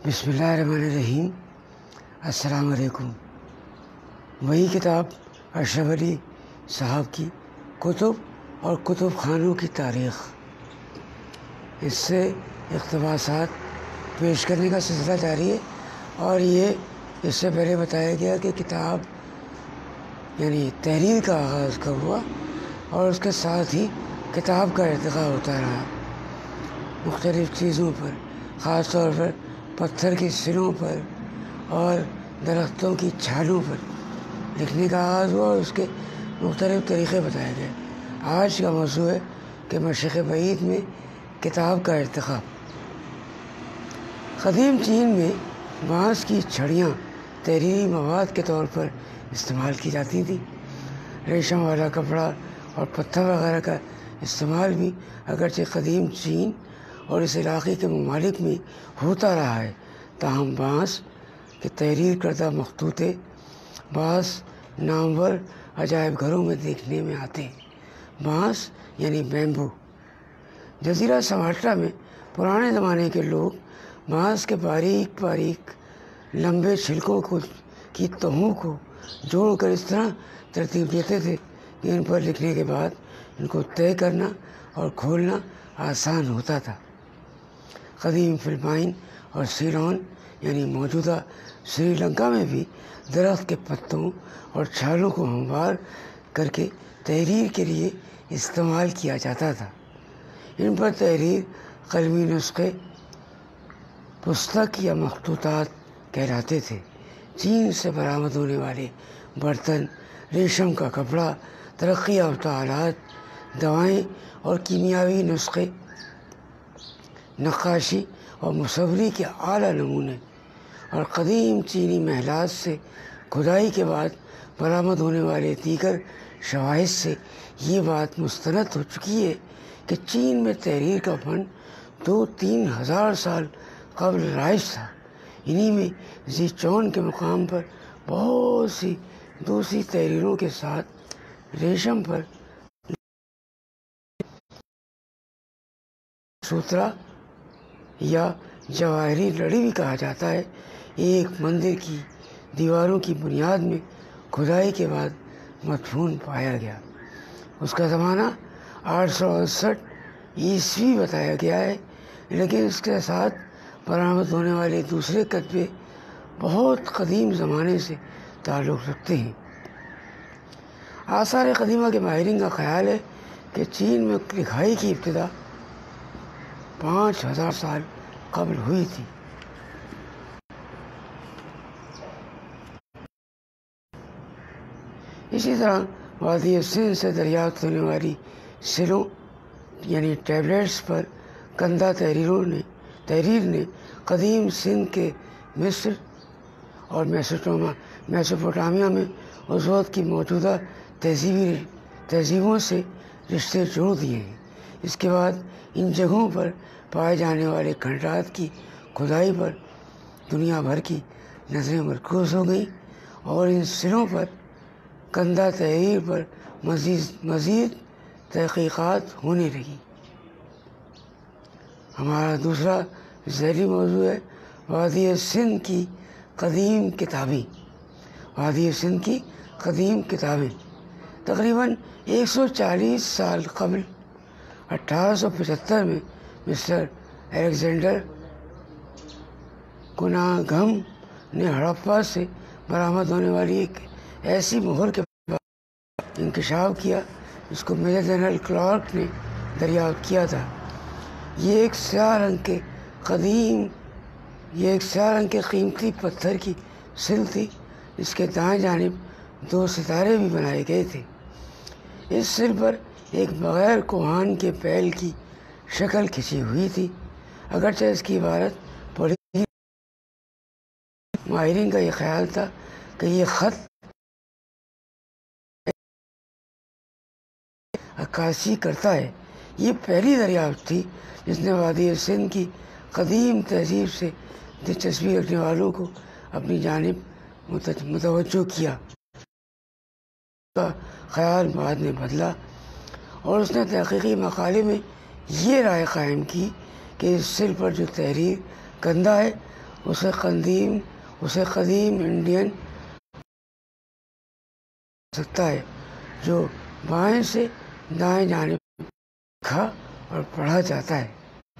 بسم اللہ الرحمن الرحیم۔ السلام علیکم۔ وہی کتاب اشرف علی صاحب کی کتب اور کتب خانوں کی تاریخ، اس سے اقتباسات پیش کرنے کا سلسلہ جاری ہے۔ اور یہ اس سے پہلے بتایا گیا کہ کتاب یعنی تحریر کا آغاز کب ہوا اور اس کے ساتھ ہی کتاب کا ارتقاء ہوتا رہا مختلف چیزوں پر، خاص طور پر پتھر کی سروں پر اور درختوں کی چھالوں پر لکھنے کا آغاز ہوا اور اس کے مختلف طریقے بتائے گئے۔ آج کا موضوع ہے کہ مشرق بعید میں کتاب کا ارتقاء۔ قدیم چین میں بانس کی چھڑیاں تحریری مواد کے طور پر استعمال کی جاتی تھیں۔ ریشم والا کپڑا اور پتھر وغیرہ کا استعمال بھی اگرچہ قدیم چین اور اس علاقے کے ممالک میں ہوتا رہا ہے، تاہم بانس کے تحریر کردہ مخطوطے بعض نامور عجائب گھروں میں دیکھنے میں آتے ہیں۔ بانس یعنی بیمبو۔ جزیرہ سماٹرا میں پرانے زمانے کے لوگ بانس کے باریک باریک لمبے چھلکوں کی تہوں کو جوڑ کر اس طرح ترتیب دیتے تھے کہ ان پر لکھنے کے بعد ان کو طے کرنا اور کھولنا آسان ہوتا تھا۔ قدیم فلپائن اور سیلون یعنی موجودہ سری لنکا میں بھی درخت کے پتوں اور چھالوں کو ہموار کر کے تحریر کے لیے استعمال کیا جاتا تھا۔ ان پر تحریر قلمی نسخے، پستک یا مخطوطات کہلاتے تھے۔ چین سے برآمد ہونے والے برتن، ریشم کا کپڑا، ترقی یافتہ آلات، دوائیں اور کیمیاوی نسخے، نقاشی اور مصوری کے اعلیٰ نمونے اور قدیم چینی محلات سے کھدائی کے بعد برآمد ہونے والے دیگر شواہد سے یہ بات مستند ہو چکی ہے کہ چین میں تحریر کا فن 2-3 ہزار سال قبل رائج تھا۔ انہی میں زیچون کے مقام پر بہت سی دوسری تحریروں کے ساتھ ریشم پر سوترا یا جواہری لڑی بھی کہا جاتا ہے، ایک مندر کی دیواروں کی بنیاد میں کھدائی کے بعد مدفون پایا گیا۔ اس کا زمانہ 868 عیسوی بتایا گیا ہے، لیکن اس کے ساتھ برآمد ہونے والے دوسرے کتبے بہت قدیم زمانے سے تعلق رکھتے ہیں۔ آثار قدیمہ کے ماہرین کا خیال ہے کہ چین میں لکھائی کی ابتدا 5000 سال قبل ہوئی تھی۔ اسی طرح وادی سندھ سے دریافت ہونے والی سلوں یعنی ٹیبلٹس پر کندہ تحریر نے قدیم سندھ کے مصر اور میسوپوٹامیہ میں اس وقت کی موجودہ تہذیبوں سے رشتے جوڑ دیے ہیں۔ اس کے بعد ان جگہوں پر پائے جانے والے کھنڈرات کی کھدائی پر دنیا بھر کی نظریں مرکوز ہو گئیں اور ان سروں پر کندہ تحریر پر مزید تحقیقات ہونے لگی۔ ہمارا دوسرا ذیلی موضوع ہے وادی سندھ کی قدیم کتابیں۔ وادی سندھ کی قدیم کتابیں تقریباً 140 سال قبل 1875 میں مسٹر الیگزینڈر کناگھم نے ہڑپا سے برآمد ہونے والی ایک ایسی مہر کے بعد انکشاف کیا جس کو میجر جنرل کلارک نے دریافت کیا تھا۔ یہ ایک سیاہ رنگ کے قیمتی پتھر کی سل تھی جس کے دائیں جانب 2 ستارے بھی بنائے گئے تھے۔ اس سل پر ایک بغیر کوہان کے بیل کی شکل کھنچی ہوئی تھی۔ اگرچہ اس کی عبارت پڑھی، ماہرین کا یہ خیال تھا کہ یہ خط عکاسی کرتا ہے۔ یہ پہلی دریافت تھی جس نے وادی سندھ کی قدیم تہذیب سے دلچسپی رکھنے والوں کو اپنی جانب متوجہ کیا۔ اس کا خیال بعد میں بدلا اور اس نے تحقیقی مقالے میں یہ رائے قائم کی کہ اس سل پر جو تحریر کندہ ہے اسے قدیم انڈین سکتا ہے جو بائیں سے دائیں جانب لکھا اور پڑھا جاتا ہے۔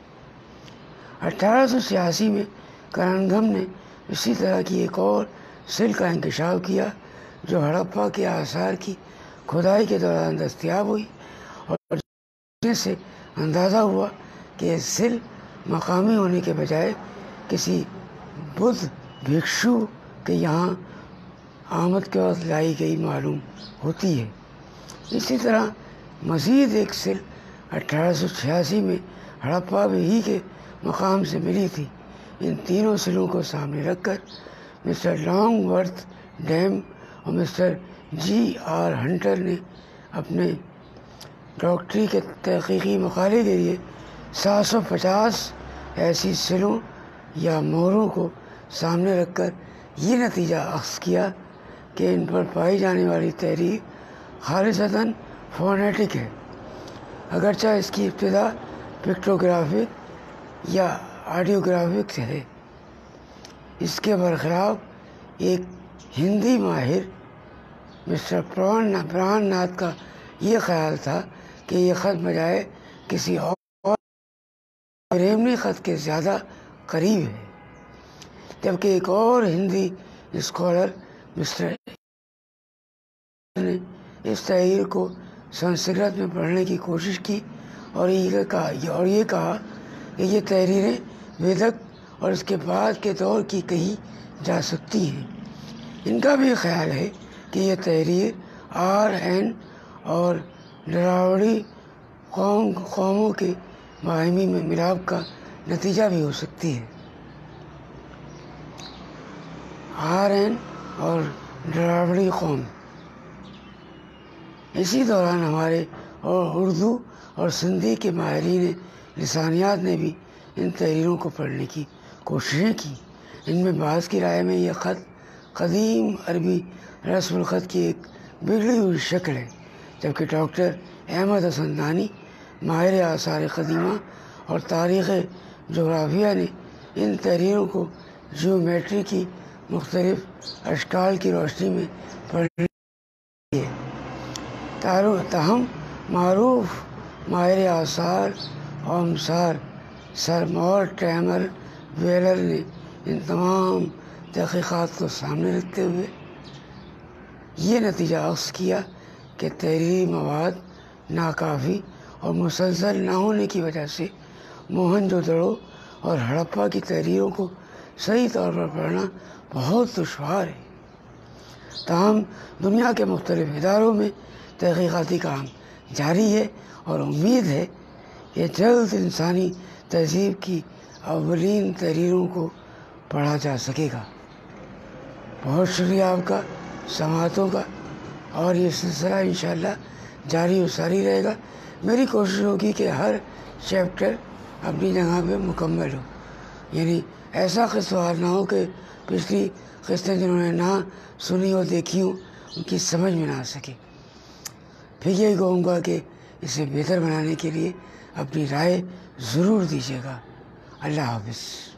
1886 میں کرنگھم نے اسی طرح کی ایک اور سل کا انکشاف کیا جو ہڑپا کے آثار کی کھدائی کے دوران دستیاب ہوئی، اور جس سے اندازہ ہوا کہ یہ سل مقامی ہونے کے بجائے کسی بدھ بھکشو کے یہاں آمد کے وقت لائی گئی معلوم ہوتی ہے۔ اسی طرح مزید ایک سل 1886 میں ہڑپا ہی کے مقام سے ملی تھی۔ ان تینوں سلوں کو سامنے رکھ کر مسٹر لانگ ورتھ ڈیم اور مسٹر جی آر ہنٹر نے اپنے ڈاکٹری کے تحقیقی مقالے کے لیے 750 ایسی سلوں یا مہروں کو سامنے رکھ کر یہ نتیجہ اخذ کیا کہ ان پر پائی جانے والی تحریر خالصتاً فونیٹک ہے، اگرچہ اس کی ابتدا پکٹوگرافک یا آڈیوگرافک سے ہے۔ اس کے برخلاف ایک ہندی ماہر مسٹر پران ناتھ کا یہ خیال تھا کہ یہ خط بجائے کسی اور بریمنی خط کے زیادہ قریب ہے، جبکہ ایک اور ہندی اسکالر مسٹر نے اس تحریر کو سنسکرت میں پڑھنے کی کوشش کی اور یہ کہا کہ یہ تحریریں ویدک اور اس کے بعد کے دور کی کہی جا سکتی ہیں۔ ان کا بھی خیال ہے کہ یہ تحریر آرین اور ڈراوڑی قوموں کے باہمی میں ملاپ کا نتیجہ بھی ہو سکتی ہے۔ آرین اور ڈراوڑی قوم۔ اسی دوران ہمارے اور اردو اور سندھی کے ماہرین لسانیات نے بھی ان تحریروں کو پڑھنے کی کوششیں کی۔ ان میں بعض کی رائے میں یہ خط قدیم عربی رسم الخط کی ایک بگڑی ہوئی شکل ہے، جبکہ ڈاکٹر احمد حسن دانی ماہر آثار قدیمہ اور تاریخ جغرافیہ نے ان تحریروں کو جیومیٹری کی مختلف اشکال کی روشنی میں پڑھنے ہے۔ تاہم معروف ماہر آثار اور امسار سر مورٹیمر ویلر نے ان تمام تحقیقات کو سامنے رکھتے ہوئے یہ نتیجہ اخذ کیا کہ تحریری مواد ناکافی اور مسلسل نہ ہونے کی وجہ سے موہنجودڑو اور ہڑپا کی تحریروں کو صحیح طور پر پڑھنا بہت دشوار ہے۔ تاہم دنیا کے مختلف اداروں میں تحقیقاتی کام جاری ہے اور امید ہے کہ جلد انسانی تہذیب کی اولین تحریروں کو پڑھا جا سکے گا۔ بہت شکریہ آپ کا سماعتوں کا، اور یہ سلسلہ انشاءاللہ جاری و ساری رہے گا۔ میری کوشش ہوگی کہ ہر چیپٹر اپنی جگہ پہ مکمل ہو، یعنی ایسا قسطوار نہ ہو کہ پچھلی قسطیں جنہوں نے نہ سنی اور دیکھی ہوں ان کی سمجھ میں نہ آ سکے۔ پھر یہی کہوں گا کہ اسے بہتر بنانے کے لیے اپنی رائے ضرور دیجیے گا۔ اللہ حافظ۔